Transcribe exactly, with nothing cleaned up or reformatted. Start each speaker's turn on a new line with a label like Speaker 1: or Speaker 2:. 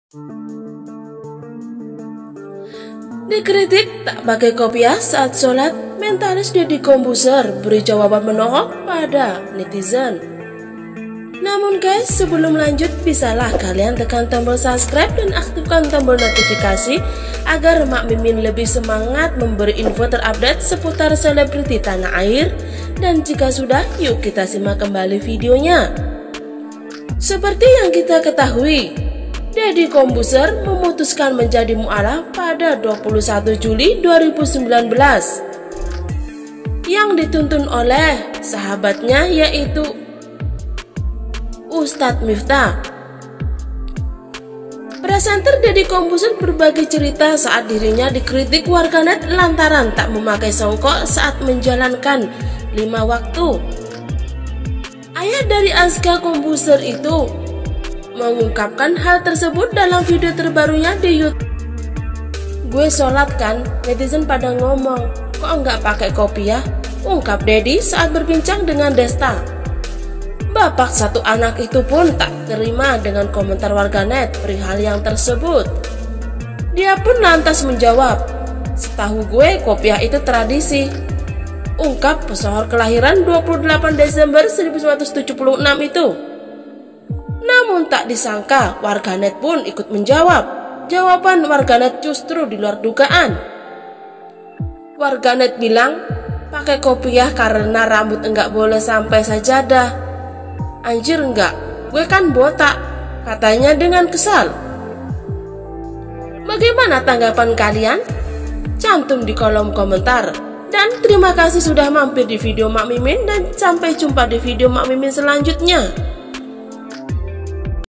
Speaker 1: Dikritik tak pakai kopiah saat sholat, mentalis Dedy Combuzier beri jawaban menohok pada netizen. Namun guys, sebelum lanjut, bisalah kalian tekan tombol subscribe dan aktifkan tombol notifikasi agar Mak Mimin lebih semangat memberi info terupdate seputar selebriti tanah air. Dan jika sudah, yuk kita simak kembali videonya. Seperti yang kita ketahui, Dedy Combuzier memutuskan menjadi mu'alaf pada dua puluh satu Juli dua ribu sembilan belas yang dituntun oleh sahabatnya yaitu Ustadz Mift empat. Presenter Dedy Combuzier berbagi cerita saat dirinya dikritik warganet lantaran tak memakai songkok saat menjalankan lima waktu. Ayah dari Angkat Combuzier itu mengungkapkan hal tersebut dalam video terbarunya di YouTube. Gue sholat kan, netizen pada ngomong, kok enggak pakai kopiah? Ungkap Deddy saat berbincang dengan Desta. Bapak satu anak itu pun tak terima dengan komentar warganet perihal yang tersebut. Dia pun lantas menjawab, setahu gue kopiah itu tradisi. Ungkap pesohor kelahiran dua puluh delapan Desember seribu sembilan ratus tujuh puluh enam itu. Namun tak disangka warganet pun ikut menjawab. Jawaban warganet justru di luar dugaan. Warganet bilang, pakai kopiah karena rambut enggak boleh sampai sajadah. Anjir enggak, gue kan botak, katanya dengan kesal. Bagaimana tanggapan kalian? Cantum di kolom komentar. Dan terima kasih sudah mampir di video Mak Mimin, dan sampai jumpa di video Mak Mimin selanjutnya.